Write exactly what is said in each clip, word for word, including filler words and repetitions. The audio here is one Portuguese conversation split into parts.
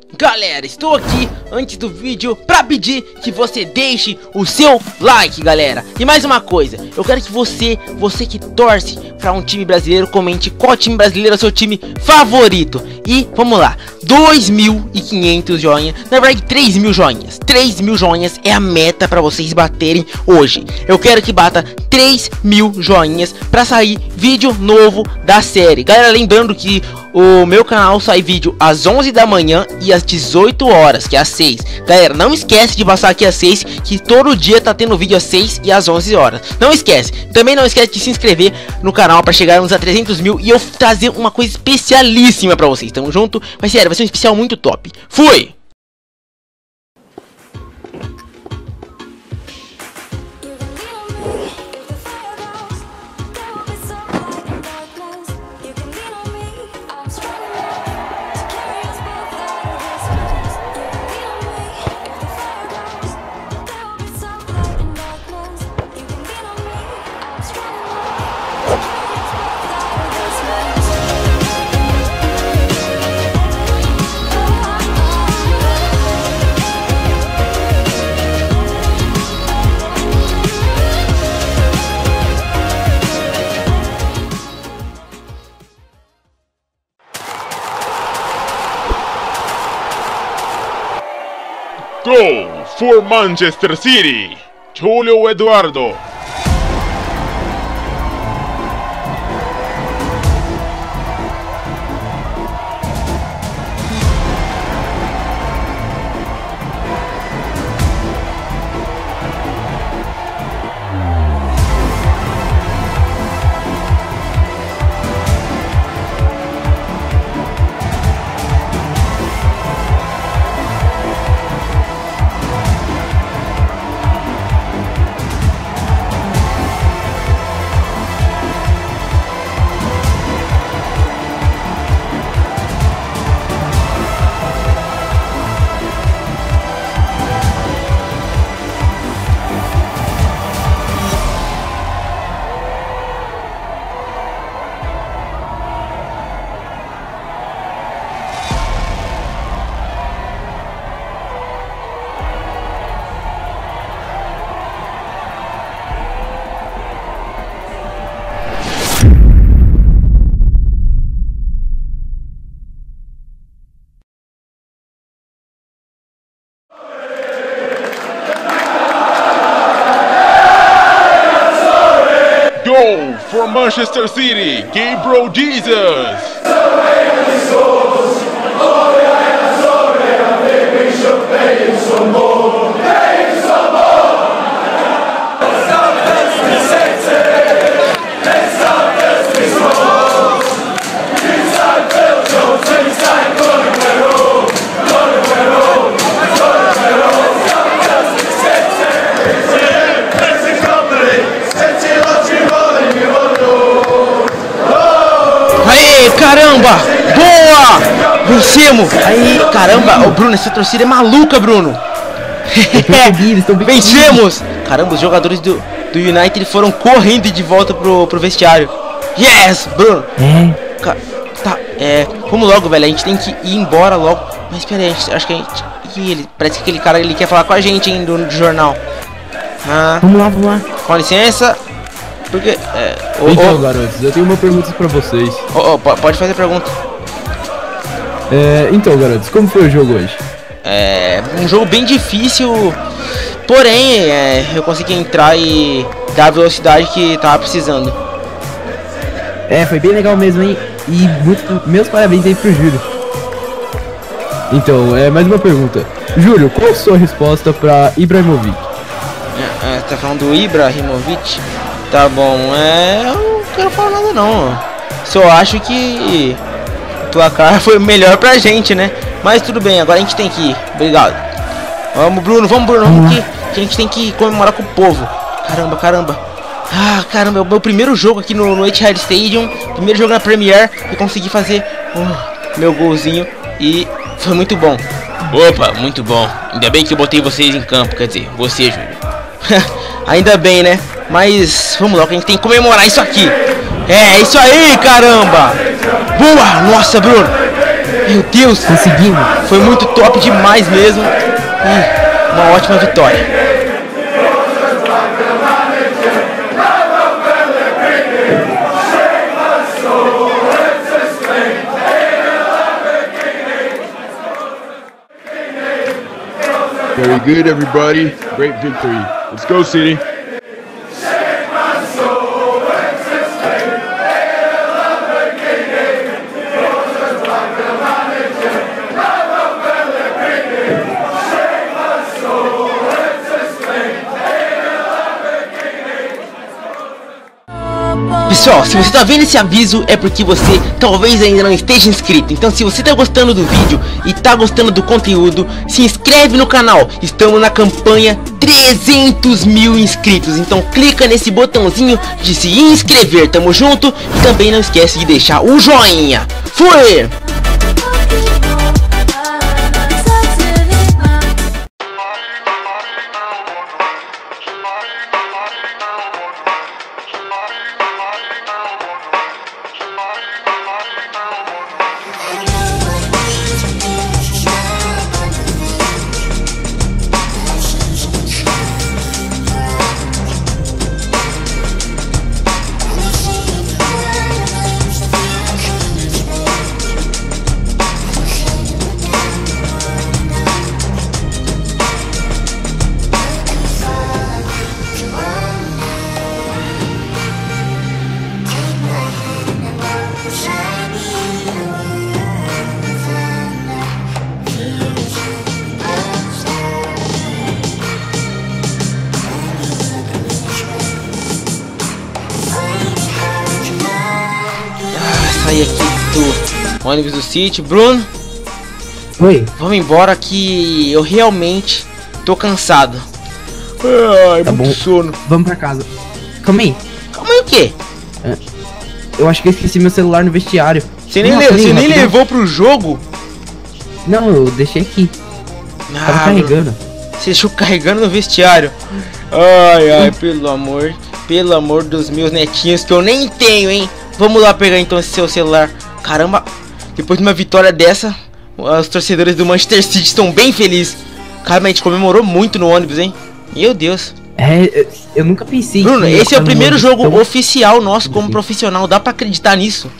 Galera, estou aqui antes do vídeo pra pedir que você deixe o seu like, galera. E mais uma coisa, eu quero que você, você que torce pra um time brasileiro, comente qual time brasileiro é o seu time favorito. E vamos lá, dois mil e quinhentos joinhas, na verdade três mil joinhas. três mil joinhas é a meta pra vocês baterem hoje. Eu quero que bata três mil joinhas pra sair vídeo novo da série. Galera, lembrando que o meu canal sai vídeo às onze da manhã e às dezoito horas, que é às seis. Galera, não esquece de passar aqui às seis, que todo dia tá tendo vídeo às seis e às onze horas. Não esquece. Também não esquece de se inscrever no canal para chegarmos a trezentos mil e eu trazer uma coisa especialíssima pra vocês. Tamo junto? Mas sério, vai ser um especial muito top. Fui! Goal for Manchester City, Julio Eduardo. Goal for Manchester City, Gabriel Jesus. Caramba! Boa! Vencemos! Aí, caramba! Ô, Bruno, essa torcida é maluca, Bruno! Vencemos! Caramba, os jogadores do, do United foram correndo de volta pro, pro vestiário. Yes, Bruno! É. Ca tá, é. Vamos logo, velho. A gente tem que ir embora logo. Mas pera aí, acho que a gente. Ih, ele, parece que aquele cara ele quer falar com a gente, hein, do, do jornal. Ah, vamos lá, vamos lá. Com licença. Porque. É, oh, então, oh, garotos, eu tenho uma pergunta pra vocês. Oh, oh, pode fazer a pergunta. É, então, garotos, como foi o jogo hoje? É um jogo bem difícil, porém é, eu consegui entrar e dar a velocidade que tava precisando. É, foi bem legal mesmo, hein? E muito, meus parabéns aí pro Júlio. Então, é mais uma pergunta. Júlio, qual a sua resposta pra Ibrahimovic? É, é, tá falando do Ibrahimovic? Tá bom, é, eu não quero falar nada não. Só acho que o placar foi melhor pra gente, né? Mas tudo bem, agora a gente tem que ir. Obrigado. Vamos, Bruno, vamos, Bruno, vamos que, que a gente tem que comemorar com o povo. Caramba, caramba. Ah, caramba, é o meu primeiro jogo aqui no, no Etihad Stadium. Primeiro jogo na Premier. E consegui fazer uh, meu golzinho. E foi muito bom. Opa, muito bom. Ainda bem que eu botei vocês em campo. Quer dizer, você, Júlio. Ainda bem, né? Mas vamos lá, que a gente tem que comemorar isso aqui. É, isso aí, caramba. Boa, nossa, Bruno. Meu Deus, Conseguimos. foi muito top demais mesmo. E uma ótima vitória. Very good, everybody. Great victory. Let's go, City. Pessoal, se você tá vendo esse aviso é porque você talvez ainda não esteja inscrito. Então se você tá gostando do vídeo e tá gostando do conteúdo, se inscreve no canal. Estamos na campanha trezentos mil inscritos. Então clica nesse botãozinho de se inscrever. Tamo junto. E também não esquece de deixar o joinha. Fui! Sair aqui do ônibus do City. Bruno, Oi. vamos embora que eu realmente tô cansado. Ai, Tá muito bom. sono. Vamos pra casa. Calma aí. Calma aí, o quê? Eu acho que eu esqueci meu celular no vestiário. Você nem, Nossa, le- você nem rapidão. levou pro jogo? Não, eu deixei aqui. Tava Ah, carregando. Você deixou carregando no vestiário. Ai, ai, pelo amor. Pelo amor dos meus netinhos que eu nem tenho, hein? Vamos lá pegar então esse seu celular. Caramba, depois de uma vitória dessa, os torcedores do Manchester City estão bem felizes. Caramba, a gente comemorou muito no ônibus, hein? Meu Deus. É, eu- eu nunca pensei. Bruno, que ia esse é o ficar no primeiro ônibus jogo tão- oficial nosso como Sim. profissional. Dá pra acreditar nisso?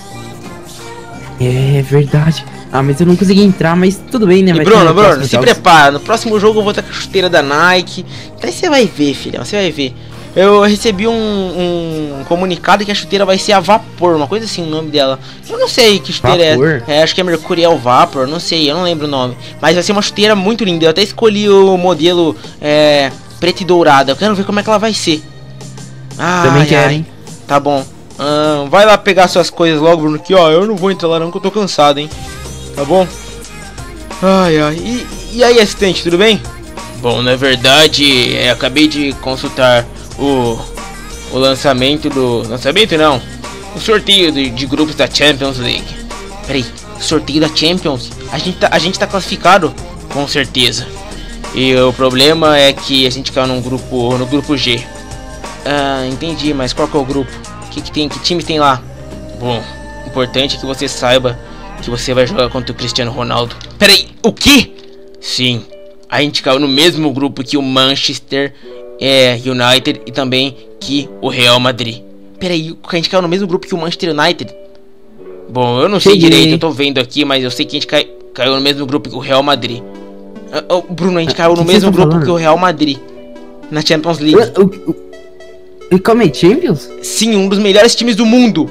É verdade. Ah, mas eu não consegui entrar, mas tudo bem, né? E Vai Bruno, ter Bruno, próximos se jogos. prepara. No próximo jogo eu vou estar com a chuteira da Nike. Daí você vai ver, filhão. Você vai ver. Eu recebi um, um comunicado que a chuteira vai ser a vapor, uma coisa assim o nome dela. Eu não sei que chuteira Vapor? é. É, acho que é Mercurial Vapor, não sei, eu não lembro o nome. Mas vai ser uma chuteira muito linda. Eu até escolhi o modelo é, preto e dourado. Eu quero ver como é que ela vai ser. Ah, Também quero, hein? Tá bom. Ah, vai lá pegar suas coisas logo, Bruno. Que ó, eu não vou entrar lá não, que eu tô cansado, hein. Tá bom? Ai, ai. E, e aí, assistente, tudo bem? Bom, na verdade, é, acabei de consultar o, o lançamento do... Lançamento não. O sorteio de, de grupos da Champions League. Peraí, sorteio da Champions? A gente, tá, a gente tá classificado? Com certeza. E o problema é que a gente caiu num grupo, no grupo G. Ah, entendi, mas qual que é o grupo? O que, que tem? Que time tem lá? Bom, o importante é que você saiba que você vai jogar contra o Cristiano Ronaldo. Peraí, o quê? Sim, a gente caiu no mesmo grupo que o Manchester é, United e também que o Real Madrid. Peraí, a gente caiu no mesmo grupo que o Manchester United? Bom, eu não sei Cheguei. direito, eu tô vendo aqui, mas eu sei que a gente cai, caiu no mesmo grupo que o Real Madrid. Ah, oh, Bruno, a gente caiu que no que mesmo você tá grupo falando? que o Real Madrid na Champions League. O- o- o- Calma aí, Champions? Sim, um dos melhores times do mundo.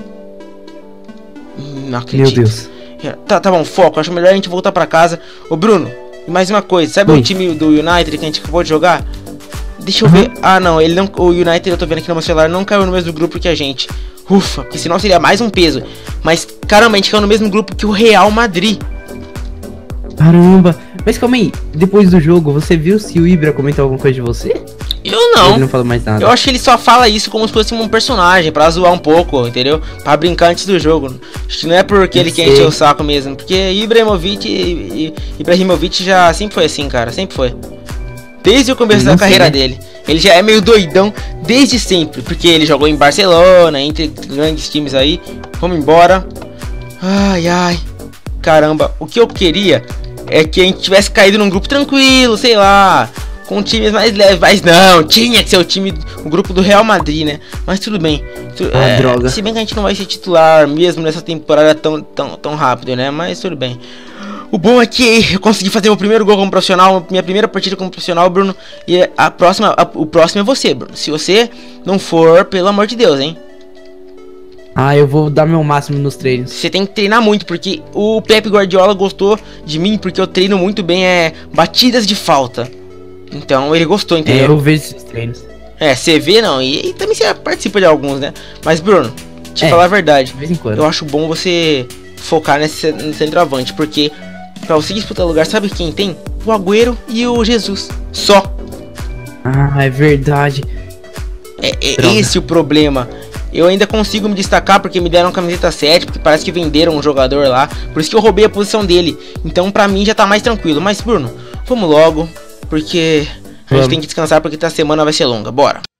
Hum, Não acredito. Meu Deus. Tá, tá bom, foco. Acho melhor a gente voltar pra casa. Ô Bruno, e mais uma coisa. Sabe Oi. o time do United que a gente acabou de jogar? Deixa eu Uhum. ver. Ah, não. Ele não. O United, eu tô vendo aqui no meu celular, não caiu no mesmo grupo que a gente. Ufa, porque senão seria mais um peso. Mas caramba, a gente caiu no mesmo grupo que o Real Madrid. Caramba. Mas calma aí, depois do jogo, você viu se o Ibra comentou alguma coisa de você? Eu Ele não. não falou mais nada. Eu acho que ele só fala isso como se fosse um personagem, pra zoar um pouco, entendeu? Pra brincar antes do jogo. Acho que não é porque Eu ele quer sei. encher o saco mesmo. Porque Ibrahimovic, I- I- Ibrahimovic já sempre foi assim, cara. Sempre foi. Desde o começo Eu da não sei, carreira né? dele. Ele já é meio doidão desde sempre. Porque ele jogou em Barcelona, entre grandes times aí. Vamos embora. Ai, ai. caramba, o que eu queria é que a gente tivesse caído num grupo tranquilo, sei lá, com times mais leves, mas não, tinha que ser o time, o grupo do Real Madrid, né? Mas tudo bem. Tu, ah, é, droga. Se bem que a gente não vai ser titular mesmo nessa temporada tão, tão, tão rápido, né? Mas tudo bem. O bom é que eu consegui fazer meu primeiro gol como profissional, minha primeira partida como profissional, Bruno. E a próxima, a, o próximo é você, Bruno. Se você não for, pelo amor de Deus, hein? Ah, eu vou dar meu máximo nos treinos. Você tem que treinar muito, porque o Pep Guardiola gostou de mim, porque eu treino muito bem, é, batidas de falta. Então ele gostou, entendeu? É, eu vejo esses treinos. É, você vê não, e, e também você participa de alguns, né? Mas Bruno, te É, falar a verdade, de vez em quando. eu acho bom você focar nesse no centroavante, porque pra você disputar lugar, sabe quem tem? O Agüero e o Jesus, só. Ah, é verdade. É, é Droga. esse o problema. Eu ainda consigo me destacar porque me deram camiseta sete, porque parece que venderam um jogador lá, por isso que eu roubei a posição dele. Então pra mim já tá mais tranquilo. Mas Bruno, vamos logo, porque a gente Vamos. tem que descansar porque a semana vai ser longa. Bora.